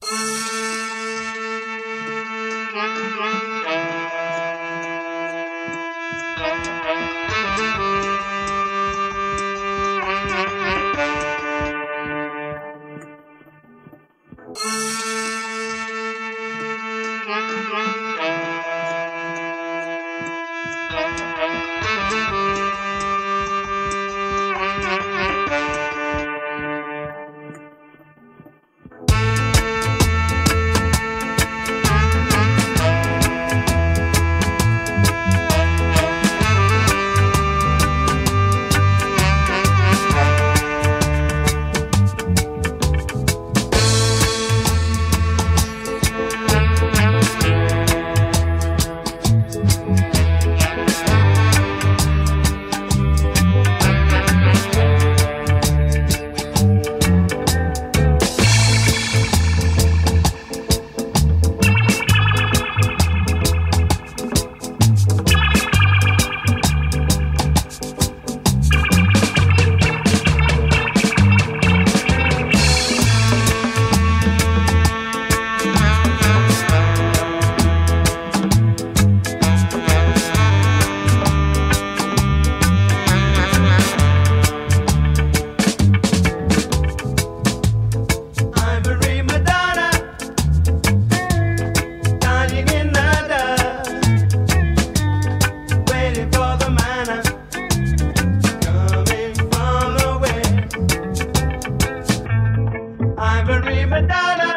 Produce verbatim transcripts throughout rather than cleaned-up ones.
Ivory Madonna,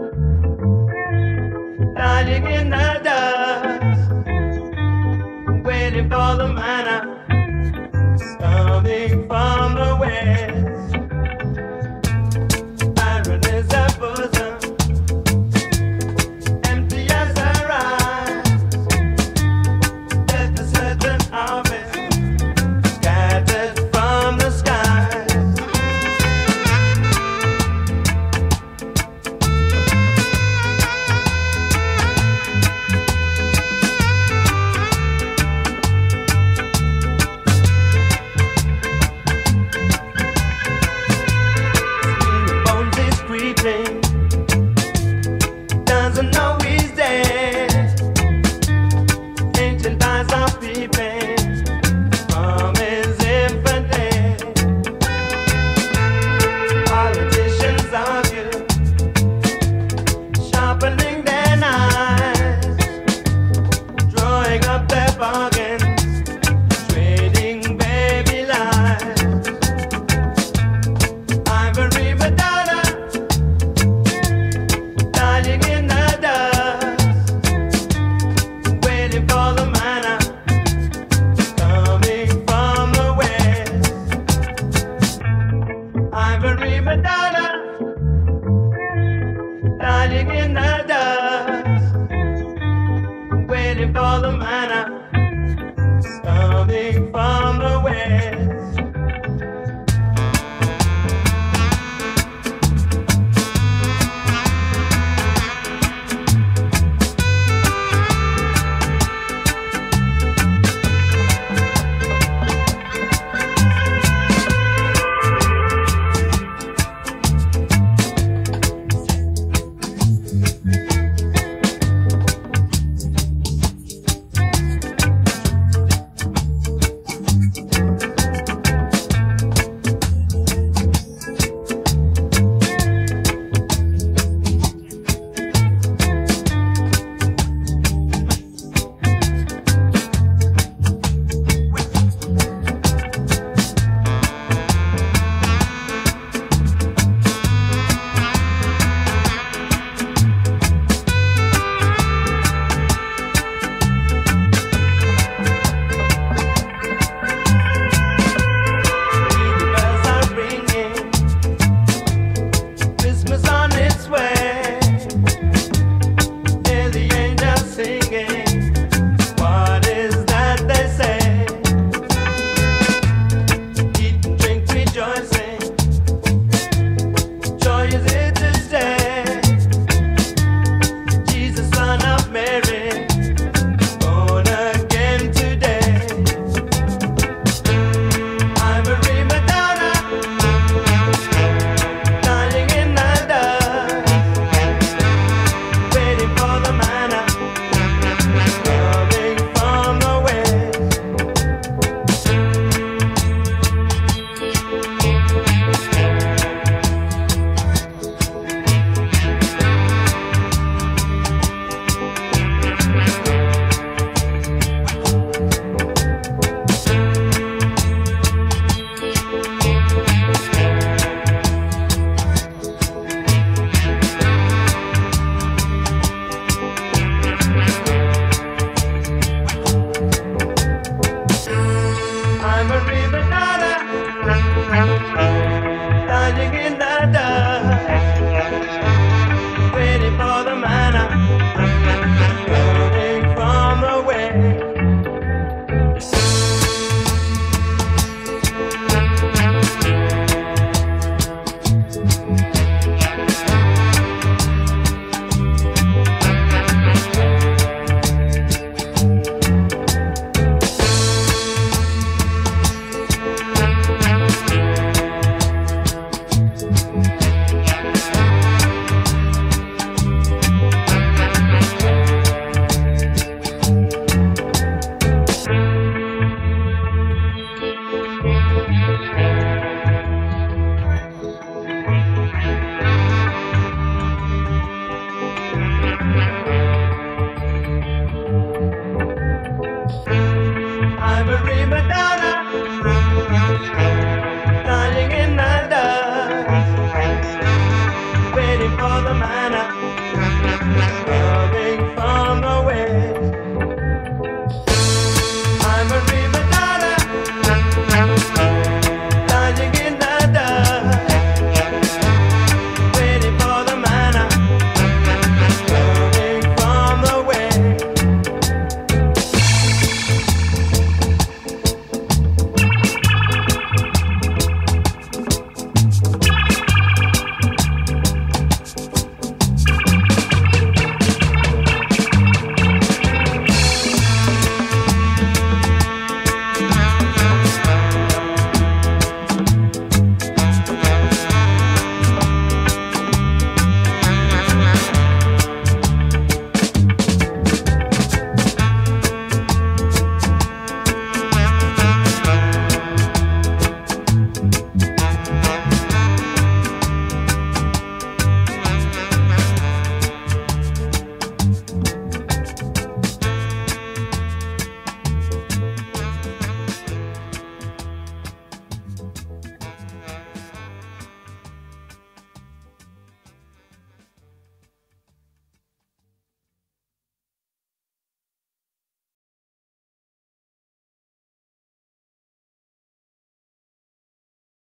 lying in the dust, waiting for the manna coming from the west. Iron is her bosom, empty as her eyes. Death is certain harvest, scattered from the skies. Doesn't know he's dead. Ancient eyes are peeping from his infant head. Politicians argue, sharpening their knives, drawing up their bargains, trading baby lives. Ivory Madonna, lying in the dust, waiting for the manna coming from the west. Ivory Madonna, lying in the dust, waiting for the manna coming from the west.